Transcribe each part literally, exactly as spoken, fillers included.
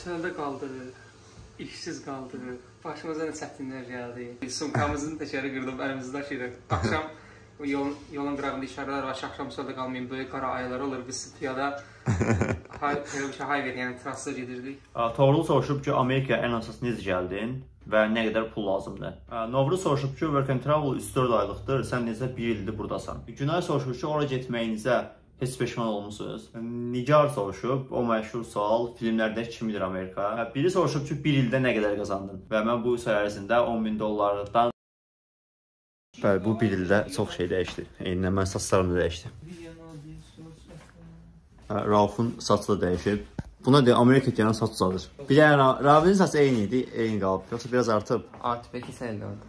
çöldə qaldıq, işsiz qaldıq, başımıza nə çətinlər gəldi. Sumkamızın təkəri qırdım, əlimizdə daşıyırıq. Axşam yolun, yolun qırağında işarələr var, axşam çöldə qalmayın, böyük qara aylar olur. Biz piyada hay verən trassa gedirdik. Toğrul soruşub ki, Amerikaya ən əsas necə gəldin və nə qədər pul lazımdır? Novruz soruşub ki, Work and Travel üç dörd aylıqdır, sən necə bir ildir buradasan? Günay soruşub ki, oraya getməyinizə heç peşman olmuşsunuz? Nigar soruşub, o məşhur sual, filmlərdə kimidir Amerika? Biri soruşub ki, bir ildə nə qədər qazandın? Və mən bu üç ay ərzində on min dollardan... Bəli, bu bir ildə çox şey dəyişdi. Eynilə mən saçlarım da dəyişdi. Rauf'un saçı da dəyişib. Buna deyək, Amerika gələn saç uzadır. Bir dənə, Rauf'un saçı eyni idi, eyni qalıb. Yoxsa biraz artıb. Artıb, iki sənədə oldu.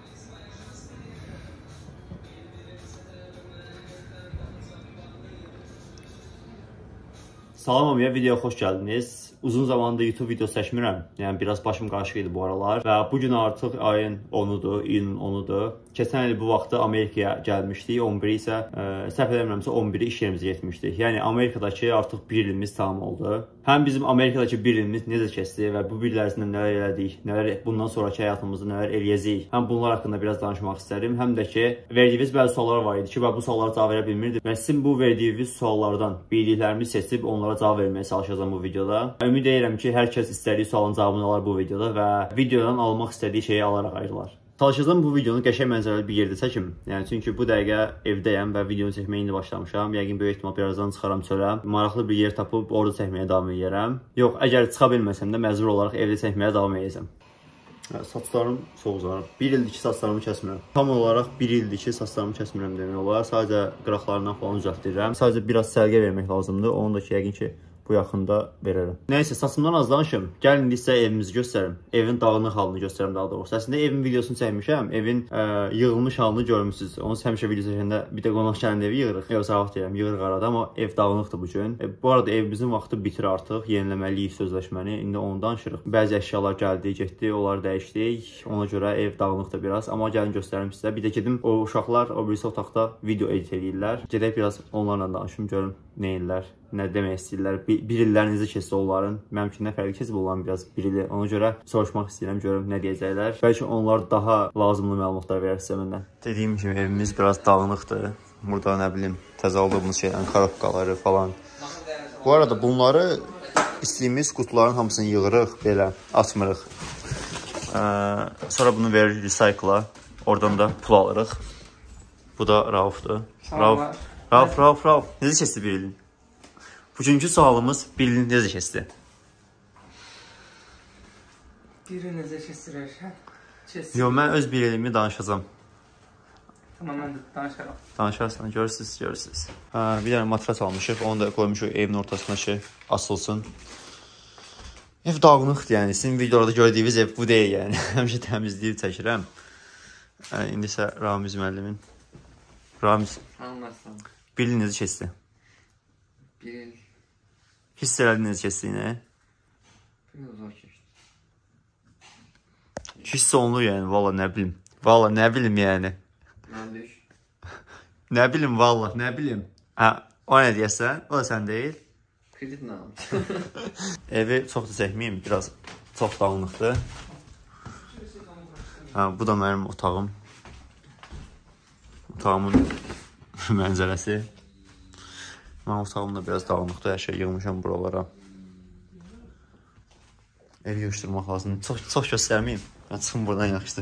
Salam hamıya, videoya xoş gəldiniz. Uzun zamandır YouTube video çəkmirəm. Yəni biraz başım qarışıq idi bu aralar. Və bugün artıq ayın onudur, iyunun onudur. Keçən il bu vaxtda Amerikaya gəlmişdik. on biri isə, ə, səhv eləmirəmsə on biri iş yerimizə getmişdik. Yəni Amerikadakı artıq bir ilimiz tamam oldu. Həm bizim Amerikadakı bir ilimiz necə keçdi və bu bir il ərzində nələr elədik, nələr bundan sonraki həyatımızda nələr eləyəcəyik. Həm bunlar haqqında biraz danışmaq istərim. Həm də ki, verdiyiniz bəzi suallar var idi ki, və bu suallara cavab verə bilmirdim. Və sizin bu verdiyiniz suallardan bildiklərimi seçib onlara cavab verməyə çalışacağam bu videoda. Ümid edirəm ki, hər kəs istədiyi sualın cavabını alar bu videoda və videodan almaq istədiyi şeyi alaraq ayrılar. Çalışacağım bu videonu qəşəng mənzərəli bir yerdə çəkim. Yəni çünki bu dəqiqə evdəyəm və videonu çəkməyə indi başlamışam. Yəqin böyük ehtimal birazdan çıxaram çölə. Maraqlı bir yer tapıb orada çəkməyə davam edərəm. Yox, əgər çıxa bilməsəm də məcbur olaraq evdə çəkməyə davam edəcəm. Saçlarım çox uzarıb. Bir ildir ki, saçlarımı kəsmirəm. Tam olaraq bir ildir ki, saçlarımı kəsmirəm demək olar. Sadəcə qıraqlarından falan düzəltdirəm. Sadəcə biraz sərgə vermək lazımdır. Onu da ki, yəqin ki, bu yaxında verərəm. Nəysə, saçımdan az danışım. Gəlin indi sizə evimizi göstərim. Evin dağınıq halını göstərim daha doğrusu. Əslində evin videosunu çəkmişəm. Evin ə, yığılmış halını görmüsünüz. Onu həmişə video çəkəndə bir də qonaq gələndə evi yığırıq. Yox, sağlıq deyirəm, yığırıq arada, amma ev dağınıqdır bu gün. E, bu arada evimizin vaxtı bitir artıq. Yeniləməliyik sözləşməni. İndi onu danışırıq. Bəzi əşyalar gəldi, getdi, onları dəyişdik. Ona görə ev dağınıqdır biraz. Amma gəlin göstərim sizə. Bir də gedim o uşaqlar o birisi otaqda video edit edirlər. Gedək biraz onlarla danışım, görüm nə edirlər, nə demək istəyirlər. Bir, bir illər necə keçsə onların, mənim üçün nə fərqli keçib onların biraz bir ili. Ona görə soruşmaq istəyirəm, görüm nə deyəcəklər. Bəlkə onlar daha lazımlı məlumatlar verər sizə məndən. Dediyim kimi evimiz biraz dağınıqdır. Burada nə bilim təzə aldığımız şeylərin korobkaları falan. Bu arada bunları istədiyimiz qutuların hamısını yığırıq, belə açmırıq. Ee, sonra bunu veririk recycle'a. Oradan da pul alırıq. Bu da Rauf'dur. Rauf, Rauf, Rauf, Rauf. Necə keçdi bir ilin? Bugünkü sualımız bir ilin necə keçdi? Bir il necə keçdirərsən? Yox, mən öz bir ilimi danışacağım. Tamam, mən də danışaram. Danışarsan, görürsünüz, görürsünüz. Hə, bir dənə matras almışıq, onu da qoymuşuq evin ortasına ki, asılsın. Ev dağınıqdır, yəni. Sizin videolarda gördüyünüz ev bu deyil, yəni. Həmişə təmizləyib çəkirəm. Yəni, indi isə Ramiz müəllimin. Ramiz. Anlarsın. Bir il necə keçdi? Bir il. Hiss elədin necə keçdiyini? Bir il zor keçdi. Hiss olunur, yəni, valla nə bilim. Valla nə bilim, yəni. Mən düş. Nə bilim, valla, nə bilim. Hə, o nə deyəsən? O da sən deyil. Kredit nə almışım? Evi çox da çəkməyim, biraz çox dağınıqdır. Hə, bu da mənim otağım. Otağımın mənzərəsi. Mən otağımda biraz dağınıqdır, hər şey yığmışam buralara. Evi yığışdırmaq lazım. Çox, çox göstərməyim. Mən çıxım buradan yaxşıdır.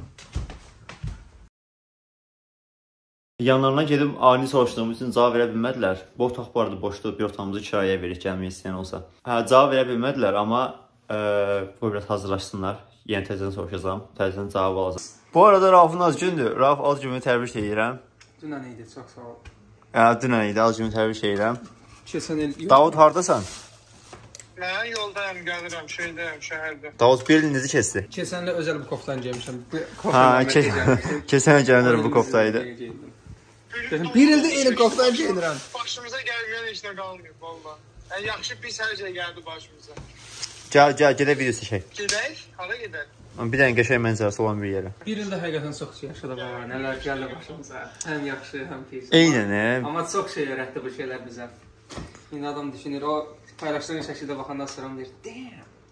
Yanlarına gedib ani soruşduğum üçün cavab verə bilmədilər. Bu otaq bu arada boşdur, bir otağımızı kirayəyə verir, gəlmək istəyən olsa. Hə, cavab verə bilmədilər, amma bu biraz hazırlaşsınlar. Yeni təzədən soruşacağım, təzədən cavab alacağım. Bu arada Rauf'un az gündür. Rauf, az günü təbrik edirəm. Dünən idi, çox sağ ol. Hə, dünən idi, az günü təbrik edirəm. Keçən il... Davud, haradasan? Mən yoldayım, gəlirəm, şeydəyim, şəhərdə. Davud, bir il necə keçdi? Keçən il özəl bu koftan geymişəm. Hə, keçən il gələnlər bu koftaydı. Bir ildə eyni koftan geyinirəm. Başımıza gəlməyən heç nə qalmıyor, valla. Yəni, yaxşı pis hər şey gəldi başımıza. Gəl, gəl, gedək video çəkək. Gedək, hara gedək? Bir dənə qəşəng mənzərəsi olan bir yerə. Bir ildə həqiqətən çox şey yaşadı baba. Nələr gəldi başımıza. Həm yaxşı, həm pis. Eynən, hə. Amma çox şey öyrətdi bu şeylər bizə. İndi adam düşünür, o paylaşdığın şəkildə baxandan sonra deyir, damn,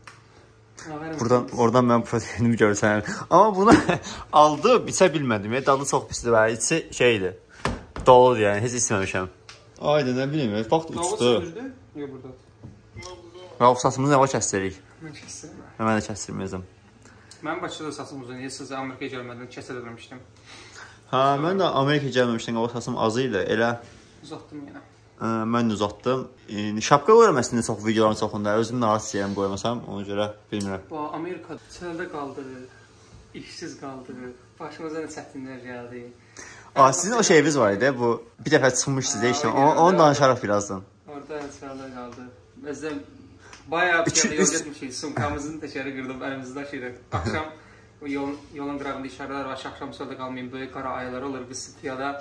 Buradan, oradan mən proteinimi görsənəm. Amma bunu aldım, içə bilmədim. Dadı çox pisdir və içi şeydir. Doludur yəni, heç içməmişəm. Ayda nə bileyim, vaxt uçdu. Yox, burada. Və o saçımızı nə var kəsdirik? Mən kəsdirəm. Mən də kəsdirməyəcəm. Mən Bakıda saçım uzun idi, siz Amerikaya gəlmədən kəsdirmişdim. Hə, mən də Amerikaya gəlməmişdən o saçım az idi, elə uzatdım yenə. Mən uzatdım. Şapka qoyuram əslində çox videoların çoxunda. Özüm narahat istəyirəm qoymasam, ona görə bilmirəm. Bu Amerika çöldə qaldı, işsiz qaldı, başımıza nə çətinliklər gəldi. Aa, sizin o şeyiniz var idi, bu bir dəfə çıxmışdı da işte, onu danışaraq birazdan. Orada çöldə qaldı. Özüm bayağı bir yol getmişik, sumkamızın təkəri qırdım, əlimizdə daşıyırıq. Axşam yolun, yolun qırağında işarələr var, axşam çöldə qalmayın, böyük qara aylar olur, biz piyada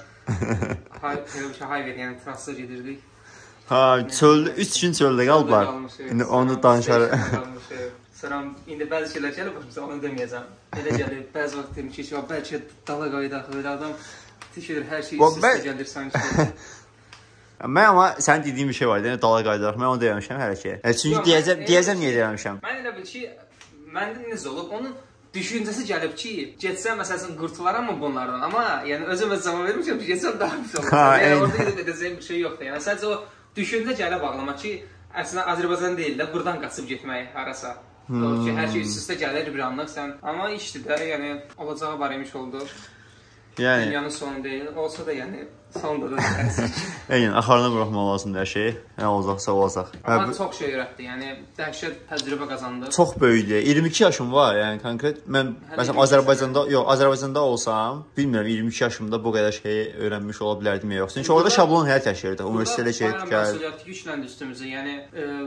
highway, yəni trassa gedirdik. Ha, çöldə, üç gün çöldə qalıblar. İndi onu danışarıq. Sonra indi bəzi şeylər gəlir, başımıza onu deməyəcəm. Elə gəlir, bəzi vaxt demişik ki, bəlkə dala qaydaq, elə adam tikir, hər şey üst-üstə gəlir sanki. Mən amma sənin dediyin bir şey var, yəni dala qaydaraq, mən onu deməmişəm hələ ki. Çünki deyəcəm, deyəcəm niyə deməmişəm. Mən elə bil ki, məndə necə olub, onun düşüncəsi gəlib ki, getsəm məsələn qurtularam mı bunlardan, amma yəni özüm öz zaman vermişəm ki, getsəm daha pis olur. Yəni orada gedib edəcəyim bir şey yoxdur. Yəni sadəcə o düşüncə gəlib ağlıma ki, əslində Azərbaycan deyil də, buradan qaçıb getmək harasa. Doğru ki, hər şey üst-üstə gəlir bir anlıq sən. Amma işdir də, yəni olacağı var imiş oldu. Yəni dünyanın sonu deyil, olsa da yəni sonunda da deyilsin. Yəni axarına buraxmaq lazımdır hər şey. Nə olacaqsa olacaq. Amma çox şey öyrətdi. Yəni dəhşət təcrübə qazandım. Çox böyükdür. iyirmi iki yaşım var. Yəni konkret mən məsələn Azərbaycanda, yox, Azərbaycanda olsam, bilmirəm iyirmi iki yaşımda bu qədər şeyi öyrənmiş ola bilərdim ya yox. Çünki orada şablon həyat yaşayırdı. Universitetə gedib gəl. Məsuliyyət yükləndi üstümüzə. Yəni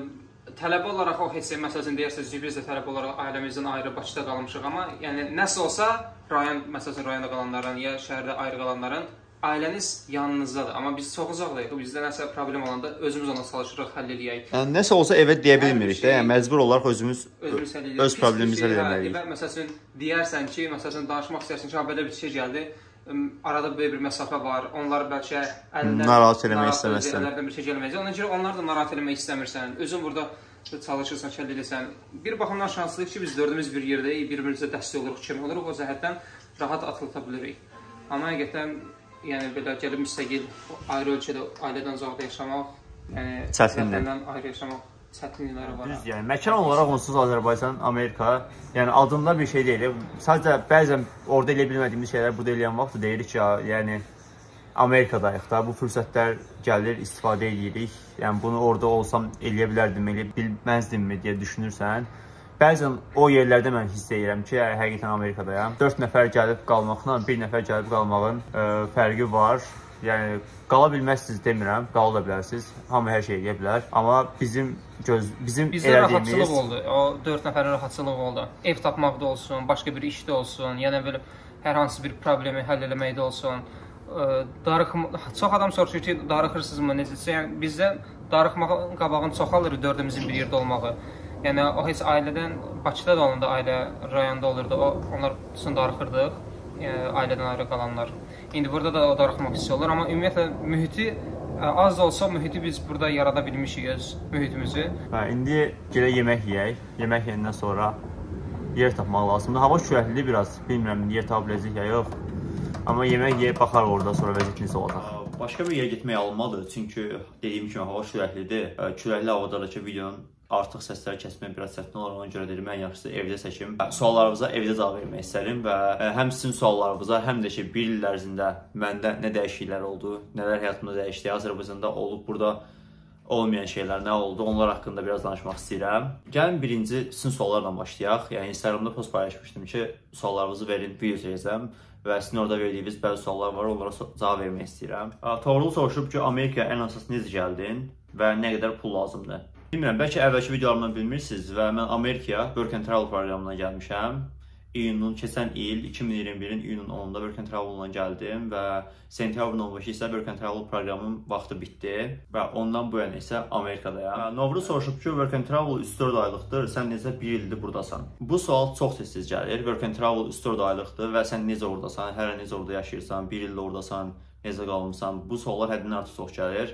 tələbə olaraq o heç məsələn deyirsiniz ki, biz də tələbə olaraq ailəmizdən ayrı Bakıda qalmışıq, amma yəni nəsə olsa rayon məsələn rayonda qalanların ya şəhərdə ayrı qalanların ailəniz yanınızdadır. Amma biz çox uzaqdayıq. Bizdə nəsə problem olanda özümüz ona çalışırıq, həll eləyək. Yəni nəsə olsa evə deyə bilmirik də. Yəni məcbur olaraq özümüz öz problemimizə deməliyik. Məsələn deyərsən ki, məsələn danışmaq istəyirsən ki, belə bir şey gəldi. Arada böyük bir məsafə var. Onlar bəlkə əlindən narahat eləmək istəməzsən. Əllərdən bir şey gəlməyəcək. Ona görə onlar da narahat eləmək istəmirsən. Özün burada çalışırsan, kəll edirsən. Bir baxımdan şanslıyıq ki, biz dördümüz bir yerdəyik, bir-birimizə dəstək oluruq, kömək oluruq. O cəhətdən rahat atılata bilirik. Amma həqiqətən yəni belə gəlib müstəqil ayrı ölkədə ailədən uzaqda yaşamaq, yəni vətəndən ayrı yaşamaq çətinlikləri var. Düz, yəni məkan olaraq onsuz Azərbaycan, Amerika, yəni adında bir şey deyil. Sadəcə bəzən orada elə bilmədiyimiz şeylər burada eləyən vaxt deyirik ki, yəni Amerikadayıq da, bu fürsətlər gəlir, istifadə edirik. Yəni bunu orada olsam eləyə bilərdim, elə bilməzdimmi deyə düşünürsən. Bəzən o yerlərdə mən hiss edirəm ki, həqiqətən Amerikadayam. dörd nəfər gəlib qalmaqla bir nəfər gəlib qalmağın ə, fərqi var. Yəni qala bilməzsiniz demirəm, qala da bilərsiniz. Hamı hər şey edə bilər. Amma bizim göz bizim bizdə rahatçılıq oldu. O dörd nəfərin rahatçılığı oldu. Ev tapmaqda olsun, başqa bir işdə olsun, yəni belə hər hansı bir problemi həll etməkdə olsun. Darıxma, çox adam soruşur ki, darıxırsınızmı, necəsə? Yəni bizdə darıxmağın qabağını çoxalır dördümüzün bir yerdə olmağı. Yəni o heç ailədən Bakıda da olanda ailə rayonda olurdu. O onlar üçün darıxırdıq. Yəni ailədən ayrı qalanlar. İndi burada da o darıxmaq hissi olur, amma ümumiyyətlə mühiti az da olsa mühiti biz burada yarada bilmişik öz mühitimizi. Hə, indi gələ yemək yeyək. Yemək yeyəndən sonra yer tapmaq lazımdır. Hava küləklidir biraz. Bilmirəm yer tapa biləcəyik ya yox. Amma yemək yeyib baxarıq orada sonra vəziyyət necə olacaq. Başqa bir yerə getmək alınmadı. Çünki dediyim kimi hava küləklidir. Küləkli havadakı videonun artıq səsləri kəsmək biraz çətin olur, ona görə dedim, ən yaxşısı evdə çəkim. Suallarınıza evdə cavab vermək istərim və həm sizin suallarınıza, həm də ki, bir il ərzində məndə nə dəyişikliklər oldu, nələr həyatımda dəyişdi, Azərbaycanda olub, burada olmayan şeylər nə oldu, onlar haqqında biraz danışmaq istəyirəm. Gəlin birinci sizin suallarla başlayaq. Yəni Instagramda post paylaşmışdım ki, suallarınızı verin, video çəkəcəm və sizin orada verdiyiniz bəzi suallar var, onlara cavab vermək istəyirəm. Toğrul soruşub ki, Amerikaya ən əsas necə gəldin və nə qədər pul lazımdır? Bilmirəm, bəlkə əvvəlki videolarımdan bilmirsiniz və mən Amerikaya Work and Travel proqramına gəlmişəm. İyunun, keçən il iki min iyirmi birin iyunun onunda Work and Travel-la gəldim və sentyabrın on beşi isə Work and Travel proqramının vaxtı bitdi və ondan bu yana isə Amerikadayam. Novruz soruşub ki, Work and Travel üç dörd aylıqdır, sən necə bir ildir buradasan? Bu sual çox tez-tez gəlir. Work and Travel üç dörd aylıqdır və sən necə oradasan, hər necə orada yaşayırsan, bir ildə oradasan, necə qalmısan? Bu suallar həddindən artıq çox gəlir.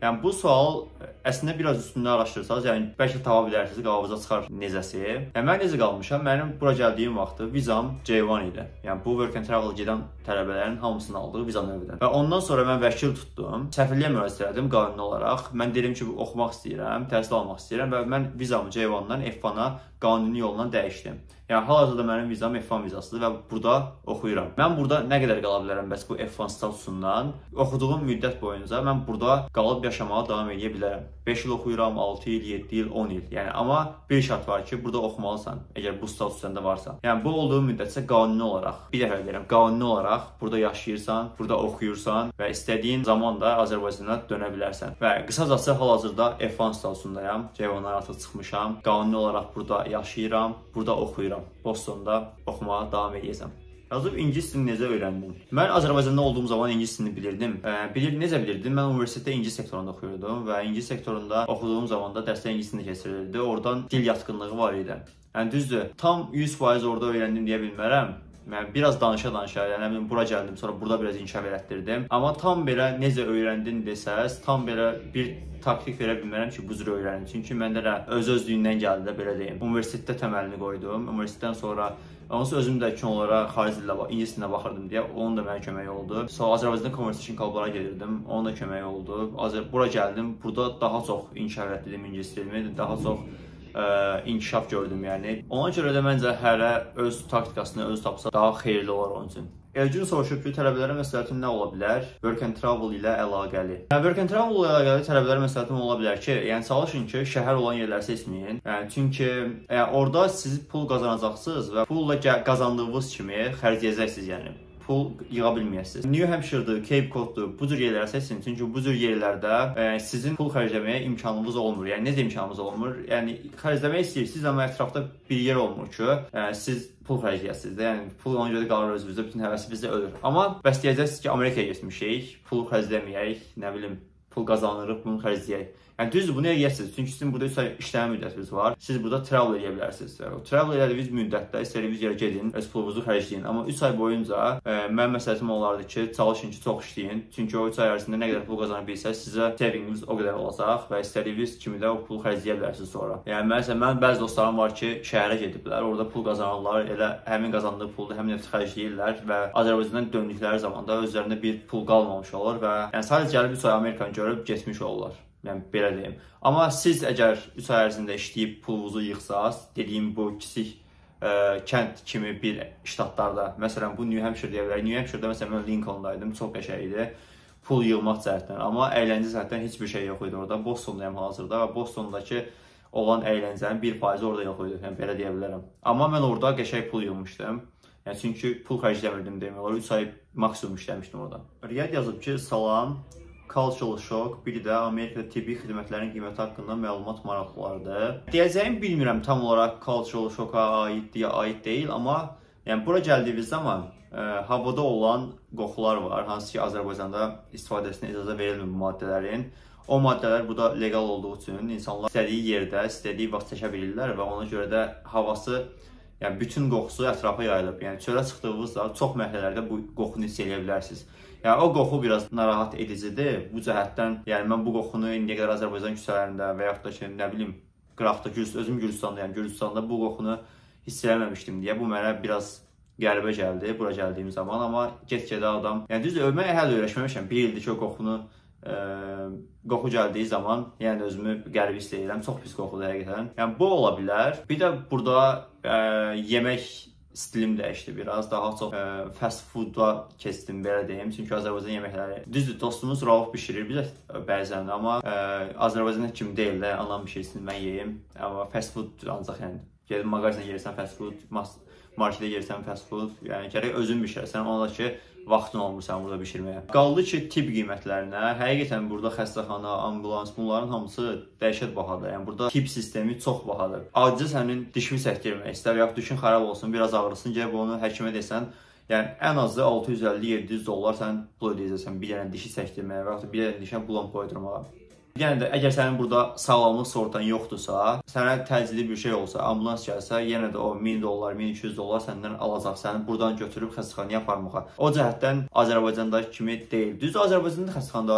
Yəni bu sual əslində biraz üstündə araşdırsanız, yəni bəlkə tapa bilərsiniz, qabağınıza çıxar necəsi. Yəni mən necə qalmışam? Mənim bura gəldiyim vaxtı vizam C bir idi. Yəni bu work and travel gedən tələbələrin hamısının aldığı viza növüdür. Və ondan sonra mən vəkil tutdum, səfirliyə müraciət etdim qanuni olaraq. Mən dedim ki, oxumaq istəyirəm, təhsil almaq istəyirəm və mən vizamı C birdən F birə qanuni yolla dəyişdim. Yəni hal-hazırda mənim vizam F bir vizasıdır və burada oxuyuram. Mən burada nə qədər qala bilərəm bəs bu F bir statusundan? Oxuduğum müddət boyunca mən burada qalıb yaşamağa davam edə bilərəm. beş il oxuyuram, altı il, yeddi il, on il. Yəni amma bir şart var ki, burada oxumalısan, əgər bu status səndə varsa. Yəni bu olduğu müddətcə qanuni olaraq, bir dəfə deyirəm, qanuni olaraq burada yaşayırsan, burada oxuyursan və istədiyin zaman da Azərbaycana dönə bilərsən. Və qısacası hal-hazırda F bir statusundayam. C birdən artıq çıxmışam. Qanuni olaraq burada yaşayıram, burada oxuyuram. Bostonda oxumağa davam edəcəm. Yazıb ingilis dilini necə öyrəndim? Mən Azərbaycanda olduğum zaman ingilis dilini bilirdim. E, bilir, necə bilirdim? Mən universitetdə ingilis sektorunda oxuyurdum və ingilis sektorunda oxuduğum zaman da dərslər ingilis dilində keçirilirdi. Oradan dil yatkınlığı var idi. Yəni düzdür, tam yüz faiz orada öyrəndim deyə bilmərəm. Mən biraz danışa-danışa, yəni bura gəldim, sonra burada biraz inkişaf elətdirdim. Amma tam belə necə öyrəndin desəz, tam belə bir taktik verə bilmərəm ki, bu cür öyrənim. Çünki məndə də öz-özlüyündən gəldi də, belə deyim. Universitetdə təməlini qoydum. Universitetdən sonra onsuz özüm də ki, onlara xarici dillə, ingilis dilinə baxırdım deyə, onun da mənə kömək oldu. Sonra Azərbaycanda conversation klublara gedirdim, onun da kömək oldu. Azər bura gəldim, burada daha çox inkişaf etdirdim ingilis dilimi, daha çox ə, inkişaf gördüm yəni. Ona görə də məncə hərə öz taktikasını öz tapsa daha xeyirli olar onun üçün. Elgün soruşub ki, tələbələrə məsləhətin nə ola bilər? Work and travel ilə əlaqəli. Yəni, work and travel ilə əlaqəli tələbələrə məsləhətim ola bilər ki, yəni çalışın ki, şəhər olan yerləri seçməyin. Yəni, çünki yəni, orada siz pul qazanacaqsınız və pulla qazandığınız kimi xərcləyəcəksiniz yəni. Pul yığa bilməyəsiniz. New Hampshire'dır, Cape Code'dur, bu cür yerləri seçin. Çünki bu cür yerlərdə e, sizin pul xərcləməyə imkanınız olmur. Yəni necə imkanınız olmur? Yəni xərcləmək istəyirsiniz, amma ətrafda bir yer olmur ki, e, siz pul xərcləyəsiniz də. Yəni pul ona görə qalır özünüzdə, bütün həvəsi bizdə ölür. Amma bəs deyəcəksiniz ki, Amerikaya getmişik, pul xərcləməyək, nə bilim, pul qazanırıq, bunu xərcləyək. Yəni düzdür, bunu eləyəsiniz. Çünki sizin burada üç ay işləmə müddətiniz var. Siz burada travel edə bilərsiniz. Travel elədiyiniz müddətdə istədiyiniz yerə gedin, öz pulunuzu xərcləyin. Amma üç ay boyunca e, mənim məsləhətim olardı ki, çalışın ki, çox işləyin. Çünki o üç ay ərzində nə qədər pul qazana bilsəz, sizə savinginiz o qədər olacaq və istədiyiniz kimi də o pulu xərcləyə bilərsiniz sonra. Yəni məsələn, mənim bəzi dostlarım var ki, şəhərə gediblər, orada pul qazanırlar, elə həmin qazandığı pulu həmin növ xərcləyirlər və Azərbaycandan döndükləri zaman da özlərində bir pul qalmamış olur və yəni sadəcə gəlib üç ay Amerikanı görüb getmiş olurlar. Yəni belə deyim. Amma siz əgər üç ay ərzində işləyib pulunuzu yığsaz, dediyim bu kiçik ə, kənd kimi bir ştatlarda, məsələn bu New Hampshire deyə bilərik. New Hampshire'da məsələn mən Lincolndaydım, çox qəşəng idi. Pul yığmaq cəhətdən, amma əyləncə cəhətdən heç bir şey yox idi orada. Bostondayım hazırda və Bostondakı olan əyləncənin bir faizi orada yox idi. Yəni belə deyə bilərəm. Amma mən orada qəşəng pul yığmışdım. Yəni çünki pul xərcləmirdim demək olar. üç ay maksimum işləmişdim orada. Riyad yazıb ki, salam. Cultural shock, biri də Amerikada tibbi xidmətlərin qiyməti haqqında məlumat maraqlılardır. Deyəcəyim bilmirəm tam olaraq cultural shocka aiddir ya aid deyil, amma yəni bura gəldiyiniz zaman ə, havada olan qoxular var, hansı ki Azərbaycanda istifadəsinə icazə verilmir bu maddələrin. O maddələr burada legal olduğu üçün insanlar istədiyi yerdə, istədiyi vaxt çəkə bilirlər və ona görə də havası, yəni bütün qoxusu ətrafa yayılıb. Yəni çölə çıxdığınızda çox mərhələlərdə bu qoxunu hiss edə bilərsiniz. Yəni o qoxu biraz narahat edicidir. Bu cəhətdən, yəni mən bu qoxunu indiyə qədər Azərbaycan küçələrində və yaxud da ki, nə bilim, qıraqda, özüm Gürcüstandayam, Gürcüstanda bu qoxunu hiss eləməmişdim deyə bu mənə biraz qəribə gəldi bura gəldiyim zaman, amma get-gedə adam, yəni düzdür, mən hələ öyrəşməmişəm, bir ildir ki o qoxunu ə, qoxu gəldiyi zaman, yəni özümü qəribə hiss edirəm, çox pis qoxudur həqiqətən. Yəni bu ola bilər. Bir də burada ə, yemək stilim dəyişdi biraz, daha çox ə, fast food'a keçdim belə deyim. Çünki Azərbaycan yeməkləri, düzdür, dostumuz Rauf bişirir bizə bəzən, amma ə, Azərbaycanda kimi deyil də, anam bişirsin, mən yeyim. Amma fast food ancaq yəni, gedib mağazinə yersən fast food, marketə yersən fast food, yəni gərək özün bişirsən, ona da ki, vaxtın olmur sən burada bişirməyə. Qaldı ki, tibb qiymətlərinə, həqiqətən burada xəstəxana, ambulans, bunların hamısı dəhşət bahadır. Yəni burada tibb sistemi çox bahadır. Acı sənin dişini çəkdirmək istər, yaxud dişin xarab olsun, biraz ağrısın, gəlib onu həkimə desən, yəni ən azı altı yüz əlli yeddi yüz dollar sən pul ödəyəcəksən bir dənə dişi çəkdirməyə və yaxud bir dənə dişə bulon qoydurmağa. Yəni də əgər sənin burada sağlamlıq sığortan yoxdursa, sənə təcili bir şey olsa, ambulans gəlsə, yenə də o min dollar, min iki yüz dollar səndən alacaq, səni buradan götürüb xəstəxanaya aparmağa. O cəhətdən Azərbaycandakı kimi deyil. Düzdür, Azərbaycanda xəstəxanada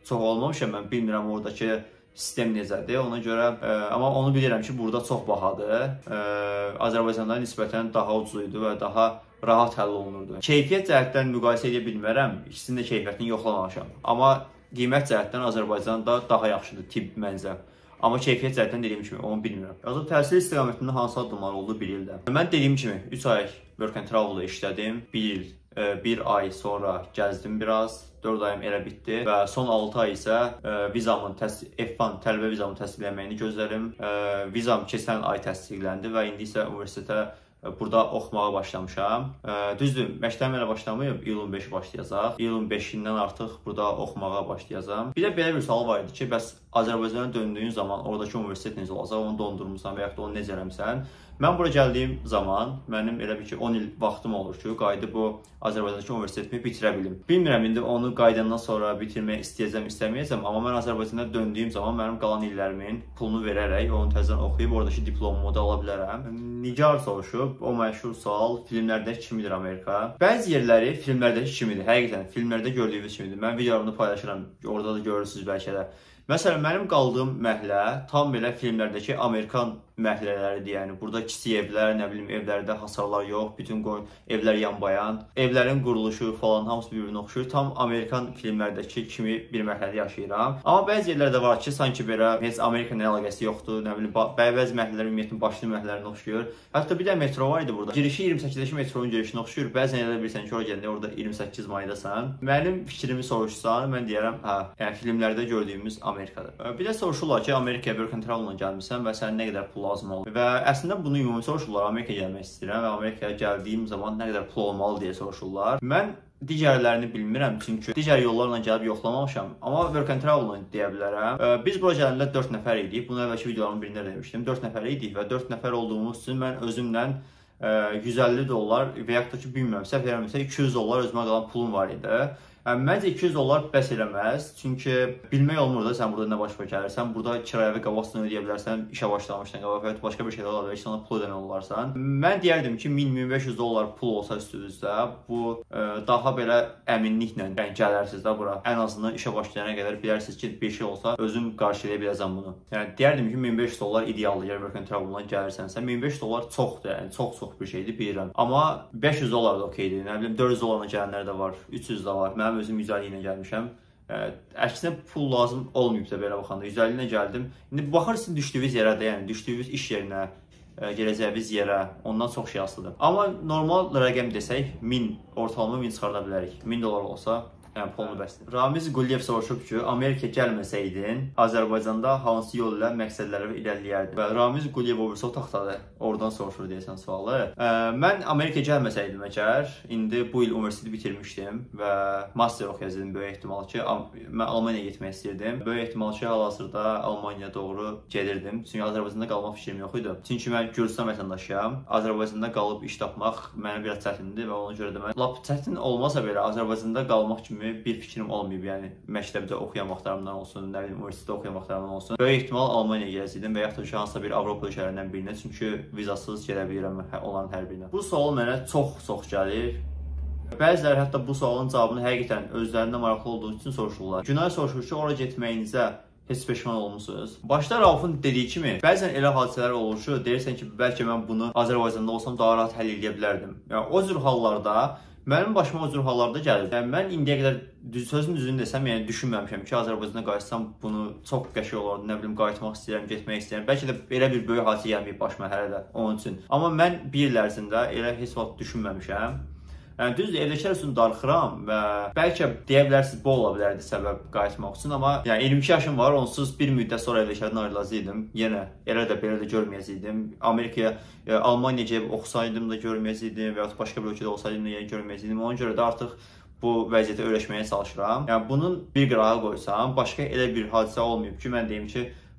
çox olmamışam, mən bilmirəm oradakı sistem necədir. Ona görə, ə, amma onu bilirəm ki, burada çox bahadır. Ə, Azərbaycanda nisbətən daha ucuz idi və daha rahat həll olunurdu. Keyfiyyət cəhətdən müqayisə edə bilmərəm, ikisinin də keyfiyyətini yoxlamamışam. Amma qiymət cəhətdən Azərbaycanda daha yaxşıdır tibb mənzə. Amma keyfiyyət cəhətdən dediyim kimi onu bilmirəm. Yazıb təhsil istiqamətində hansı addımlar oldu bir ildə. Mən dediyim kimi üç ay work and travel-da işlədim. bir il, bir ay sonra gəzdim biraz. dörd ayım elə bitdi və son altı ay isə vizamın F bir tələbə vizamın təsdiqlənməyini gözlərim. Vizam keçən ay təsdiqləndi və indi isə universitetə burada oxumağa başlamışam. Düzdür, məktəbim elə başlamayıb, iyulun beşi başlayacaq. İyulun beşindən artıq burada oxumağa başlayacağam. Bir də belə bir sual var idi ki, bəs Azərbaycana döndüyün zaman oradakı universitet necə olacaq, onu dondurmuşsan və yaxud da onu necə eləmsən? Mən bura gəldiyim zaman mənim elə bir ki on il vaxtım olur ki, qayıdıb bu Azərbaycandakı universitetimi bitirə bilim. Bilmirəm indi onu qayıdandan sonra bitirmək istəyəcəm, istəməyəcəm, amma mən Azərbaycana döndüyüm zaman mənim qalan illərimin pulunu verərək onu təzədən oxuyub oradakı diplomumu da ala bilərəm. Nigar soruşub, o məşhur sual, filmlərdəki kimidir Amerika? Bəzi yerləri filmlərdəki kimidir, həqiqətən filmlərdə gördüyünüz kimidir. Mən videolarımda paylaşıram, orada da görürsünüz bəlkə də. Məsələn, mənim qaldığım məhəllə tam belə filmlərdəki Amerikan məhəllələridir. Yəni burada kiçik evlər, nə bilim, evlərdə hasarlar yox, bütün evlər yanbayan, evlərin quruluşu falan hamısı bir-birinə oxşuyur. Tam Amerikan filmlərdəki kimi bir məhəllədə yaşayıram. Amma bəzi yerlərdə var ki, sanki belə heç Amerikanla əlaqəsi yoxdur, nə bilim, bəzi məhəllələr ümumiyyətlə başlı məhəllələrinə oxşuyur. Hətta bir də metro var idi burada. Girişi iyirmi səkkizəki metronun girişinə oxşuyur. Bəzən elə bilirsən ki, ora gəldin, orada iyirmi səkkiz maydasan. Mənim fikrimi soruşsan, mən deyərəm, hə, yəni filmlərdə gördüyümüz Amerikadır. Bir də soruşurlar ki, Amerikaya work and travel-la gəlmirsən və sənin nə qədər pul lazım olur. Və əslində bunu ümumi soruşurlar, Amerikaya gəlmək istəyirəm və Amerikaya gəldiyim zaman nə qədər pul olmalı deyə soruşurlar. Mən digərlərini bilmirəm, çünki digər yollarla gəlib yoxlamamışam. Amma work and travel-la deyə bilərəm. Biz bura gələndə dörd nəfər idik. Bunu əvvəlki videoların birində demişdim. dörd nəfər idik və dörd nəfər olduğumuz üçün mən özümlə yüz əlli dollar və yaxud da ki, bilmirəm, səhv eləmirəmsə iki yüz dollar özümə qalan pulum var idi. Məncə iki yüz dollar bəs eləməz, çünki bilmək olmur da sən burada nə baş gəlirsən, burada kirayəvi qabaqsını ödəyə bilərsən, işə başlamışdan qabaq və ya başqa bir şeylər ola bilər ki, sana pul ödəmək olarsan. Mən deyərdim ki, min min beş yüz dollar pul olsa üstünüzdə, bu daha belə əminliklə gələrsiniz də bura. Ən azından işə başlayana qədər bilərsiniz ki, bir şey olsa özüm qarşılaya biləcəm bunu. Yəni deyərdim ki, min beş yüz dollar idealdır, yəni work and travel-la gəlirsənsə, min beş yüz dollar çoxdur, yəni çox-çox bir şeydir, bilirəm. Amma beş yüz dollar da okeydir, nə bilim, dörd yüz dollarla gələnlər də var, üç yüz də var. Mənim özüm yüz əlli ilə gəlmişəm. Əksinə pul lazım olmayıbsa belə baxanda yüz əlli ilə gəldim. İndi baxırsınız düşdüyünüz yerə də, yəni düşdüyünüz iş yerinə, gələcəyiniz yerə, ondan çox şey asılıdır. Amma normal rəqəm desək, min, ortalama min çıxarda bilərik. min dollar olsa, yəni pulunu bəsdir. Ramiz Quliyev soruşub ki, Amerika gəlməsəydin, Azərbaycanda hansı yol ilə məqsədlərə irəliləyərdin? Və Ramiz Quliyev o birisi o taxtadır, oradan soruşur deyəsən sualı. Mən Amerika gəlməsəydim əgər, indi bu il universiteti bitirmişdim və master oxuyacaqdım böyük ehtimal ki, mən Almaniyaya getmək istəyirdim. Böyük ehtimal ki, hal-hazırda Almaniya doğru gedirdim. Çünki Azərbaycanda qalmaq fikrim yox idi. Çünki mən Gürcüstan vətəndaşıyam. Azərbaycanda qalıb iş tapmaq mənə biraz çətindir və ona görə də mən lap çətin olmasa belə Azərbaycanda qalmaq kimi bir fikrim olmayıb, yəni məktəbdə oxuyan vaxtlarımdan olsun, nə bilim, universitetdə oxuyan vaxtlarımdan olsun. Böyük ehtimal Almaniyaya gələcəkdim və yaxud da ki, hansısa bir Avropa ölkələrindən birinə, çünki vizasız gedə bilirəm onların hər birinə. Bu sual mənə çox-çox gəlir. Bəziləri hətta bu sualın cavabını həqiqətən özlərində maraqlı olduğu üçün soruşurlar. Günay soruşur ki, ora getməyinizə heç peşman olmusunuz. Başda Raufun dediyi kimi, bəzən elə hadisələr olur ki, deyirsən ki, bəlkə mən bunu Azərbaycanda olsam daha rahat həll edə bilərdim. Yəni, o cür hallarda mənim başıma o cür hallarda gəlir. Yəni, mən indiyə qədər düz, sözün düzünü desəm, yəni düşünməmişəm ki, Azərbaycana qayıtsam bunu çox qəşəng olardı. Nə bilim, qayıtmaq istəyirəm, getmək istəyirəm. Bəlkə də elə bir böyük hadisə gəlməyib başıma hələ də onun üçün. Amma mən bir il ərzində elə heç vaxt düşünməmişəm. Yəni, düzdür, evdəkilər üçün darıxıram və bəlkə deyə bilərsiniz, bu ola bilərdi səbəb qayıtmaq üçün, amma yəni, iyirmi iki yaşım var, onsuz bir müddət sonra evdəklərdən ayrılacaqdım. Yenə elə də belə də görməyəcəkdim. Amerikaya, yəni, Almaniyaya gəlib oxusaydım da görməyəcəkdim və ya başqa bir ölkədə olsaydım da yəni görməyəcəkdim. Ona görə də artıq bu vəziyyətə öyrəşməyə çalışıram. Yəni, bunun bir qırağa qoysam, başqa elə bir hadisə olmayıb ki, mən deyim ki,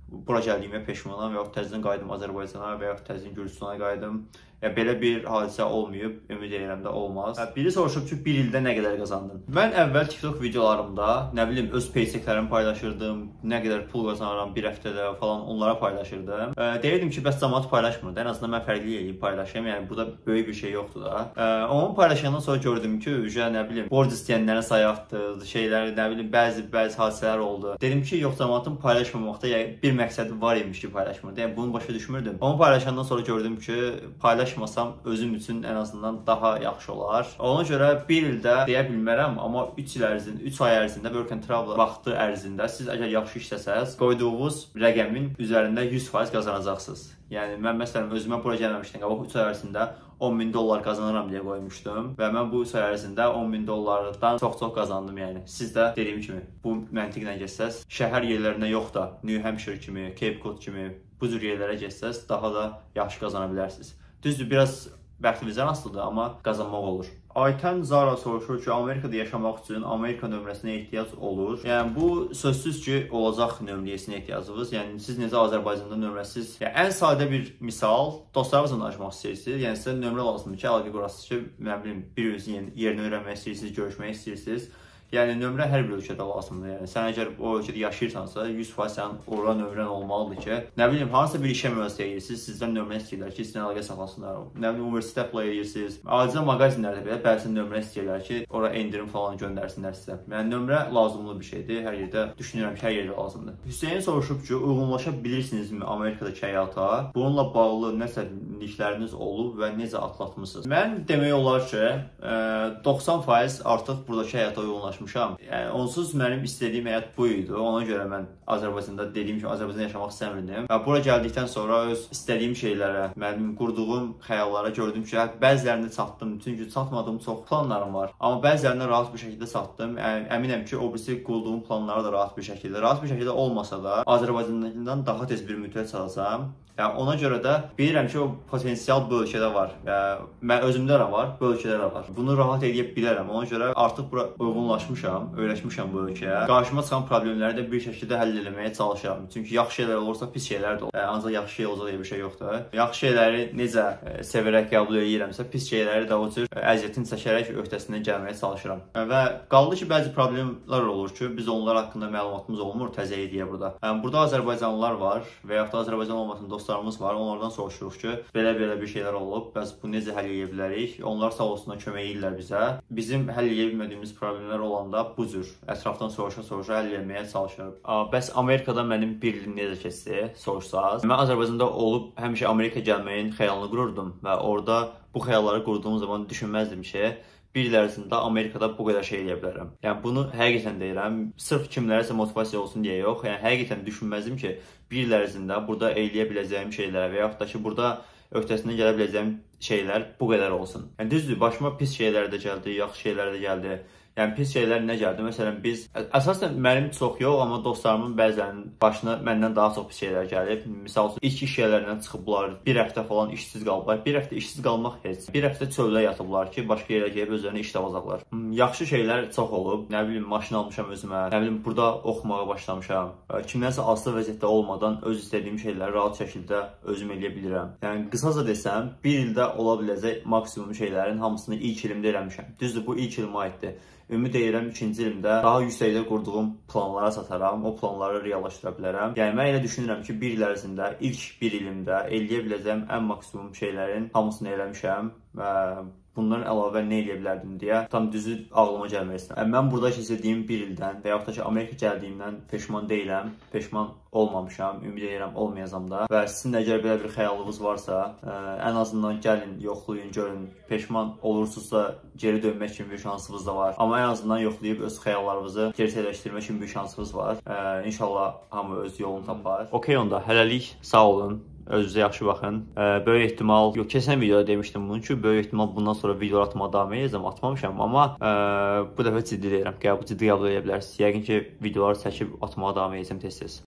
bura gəldiyimə peşmanam və ya təzədən qayıdım Azərbaycana və ya təzədən Gürcüstana qayıdım. Ya, belə bir hadisə olmayıb, ümid edirəm də olmaz. Biri soruşub ki, bir ildə nə qədər qazandın? Mən əvvəl TikTok videolarımda, nə bilim, öz paychecklərimi paylaşırdım, nə qədər pul qazanıram bir həftədə falan onlara paylaşırdım. E, deyirdim ki, bəs cəmaət paylaşmırdı. Ən azından mən fərqli eləyib paylaşayım. Yəni burada böyük bir şey yoxdur da. E, onu paylaşandan sonra gördüm ki, ücə nə bilim, borc istəyənlərin sayı artdı, şeylər, nə bilim, bəzi bəzi hadisələr oldu. Dedim ki, yox, cəmaətin paylaşmamaqda yəni, bir məqsədi var imiş ki, paylaşmırdı. Yəni bunu başa düşmürdüm. Onu paylaşandan sonra gördüm ki, paylaş paylaşmasam özüm üçün ən azından daha yaxşı olar. Ona görə bir ildə deyə bilmərəm, amma üç il ərzində, üç ay ərzində work and travel vaxtı ərzində siz əgər yaxşı işləsəz, qoyduğunuz rəqəmin üzərində yüz faiz qazanacaqsınız. Yəni mən məsələn özümə bura gəlməmişdən qabaq üç ay ərzində on min dollar qazanıram deyə qoymuşdum və mən bu üç ay ərzində on min dollardan çox-çox qazandım yəni. Siz də dediyim kimi bu məntiqlə getsəz, şəhər yerlərinə yox da New Hampshire kimi, Cape Cod kimi bu cür yerlərə getsəz daha da yaxşı qazana bilərsiniz. Düzdür, biraz bəxtimizdən asılıdır, amma qazanmaq olur. Aytən Zara soruşur ki, Amerikada yaşamaq üçün Amerika nömrəsinə ehtiyac olur. Yəni bu sözsüz ki, olacaq nömrəsinə ehtiyacınız. Yəni siz necə Azərbaycanda nömrəsiz? Yəni ən sadə bir misal, dostlarınızla danışmaq istəyirsiniz. Yəni sizə nömrə lazımdır ki, əlaqə qurasınız ki, nə bilim, bir-birinizin yerini öyrənmək istəyirsiniz, görüşmək istəyirsiniz. Yəni nömrə hər bir ölkədə lazımdır. Yəni sən əgər o ölkədə yaşayırsansa, yüz faiz sənin ora nömrən olmalıdır ki, nə bilim, hansısa bir işə müraciət edirsiniz, sizdən nömrə istəyirlər ki, sizdən əlaqə saxlasınlar. Nə bilim, universitet apply edirsiniz. Aciz mağazinlərdə belə bəzi nömrə istəyirlər ki, ora endirim falan göndərsinlər sizə. Yəni nömrə lazımlı bir şeydir. Hər yerdə düşünürəm ki, hər yerdə lazımdır. Hüseyn soruşub ki, uyğunlaşa bilirsinizmi Amerikadakı həyata? Bununla bağlı nəsə bilikləriniz olub və necə atlatmısınız? Mən demək olar ki, doxsan faiz artıq buradakı həyata uyğunlaşmışam. Yəni onsuz mənim istədiyim həyat bu idi. Ona görə mən Azərbaycanda dediyim kimi Azərbaycanda yaşamaq istəmirdim. Və bura gəldikdən sonra öz istədiyim şeylərə, mənim qurduğum xəyallara gördüm ki, bəzilərini çatdım. Çünki çatmadığım çox planlarım var. Amma bəzilərini rahat bir şəkildə çatdım. Əminəm ki, o birisi qurduğum planları da rahat bir şəkildə, rahat bir şəkildə olmasa da Azərbaycandakindən daha tez bir müddət çatacağam. Yəni ona görə də bilirəm ki, o potensial bu ölkədə var. Yəni mən özümdə də var, bu ölkədə də var. Bunu rahat edə bilərəm. Ona görə artıq bura uyğunlaşmışam, öyrəşmişəm bu ölkəyə. Qarşıma çıxan problemləri də bir şəkildə həll etməyə çalışıram. Çünki yaxşı şeylər olursa pis şeylər də olur. Yəni, ancaq yaxşı şey olacaq deyə bir şey yoxdur. Yaxşı şeyləri necə sevərək qəbul edirəmsə, pis şeyləri də o cür əziyyətini çəkərək öhdəsindən gəlməyə çalışıram. Və qaldı ki, bəzi problemlər olur ki, biz onlar haqqında məlumatımız olmur təzə ediyə burada. Yəni burada Azərbaycanlılar var və yaxud da Azərbaycan olmasın dostlarımız var. Onlardan soruşuruq ki, belə-belə bir şeylər olub, bəs bu necə həll edə bilərik? Onlar sağ olsunlar kömək edirlər bizə. Bizim həll edə bilmədiyimiz problemlər olanda bu cür ətrafdan soruşa-soruşa həll etməyə çalışırıq. Bəs Amerikada mənim bir ilim necə keçdi, soruşsaz. Mən Azərbaycanda olub həmişə Amerika gəlməyin xəyalını qururdum və orada bu xəyalları qurduğum zaman düşünməzdim ki, bir il ərzində Amerikada bu qədər şey edə bilərəm. Yəni bunu həqiqətən deyirəm, sırf kimlərəsə motivasiya olsun deyə yox. Yəni həqiqətən düşünməzdim ki, bir il ərzində burada eləyə biləcəyim şeylər və yaxud da ki, burada öhdəsindən gələ biləcəyim şeylər bu qədər olsun. Yəni düzdür, başıma pis şeylər də gəldi, yaxşı şeylər də gəldi. Yəni pis şeylər nə gəldi? Məsələn biz əsasən mənim çox yox, amma dostlarımın bəzilərinin başına məndən daha çox pis şeylər gəlib. Məsəl üçün ilk iş yerlərindən çıxıblar, bir həftə falan işsiz qalıblar. Bir həftə işsiz qalmaq heç. Bir həftə çöldə yatıblar ki, başqa yerə gəlib özlərinə iş tapacaqlar. Yaxşı şeylər çox olub. Nə bilim, maşın almışam özümə. Nə bilim, burada oxumağa başlamışam. Kimdənsə asılı vəziyyətdə olmadan öz istədiyim şeyləri rahat şəkildə özüm eləyə bilirəm. Yəni qısaca desəm, bir ildə ola biləcək maksimum şeylərin hamısını ilk ilimdə eləmişəm. Düzdür, bu ilk ilimə aiddir. Ümid edirəm ikinci ilimdə daha yüksəkdə qurduğum planlara sataram, o planları reallaşdıra bilərəm. Yəni mən elə düşünürəm ki, bir il ərzində, ilk bir ilimdə eləyə biləcəyim ən maksimum şeylərin hamısını eləmişəm və bundan əlavə nə edə bilərdim deyə tam düzü ağlıma gəlmək istəyirəm. Mən burada keçirdiyim bir ildən və yaxud da ki, Amerika gəldiyimdən peşman deyiləm, peşman olmamışam, ümid edirəm olmayacam da. Və sizin əgər belə bir xəyalınız varsa, ə, ən azından gəlin, yoxlayın, görün, peşman olursunuzsa geri dönmək kimi bir şansınız da var. Amma ən azından yoxlayıb öz xəyallarınızı gerçəkləşdirmək kimi bir şansınız var. Ə, İnşallah hamı öz yolunu tapar. Okey onda, hələlik sağ olun. Özünüzə yaxşı baxın. Böyük ehtimal, yox, keçən videoda demişdim bunu ki, böyük ehtimal bundan sonra video atmağa davam edəcəm, atmamışam, amma ə, bu dəfə ciddi deyirəm, qəbul ciddi qəbul edə bilərsiniz. Yəqin ki, videoları çəkib atmağa davam edəcəm tez-tez.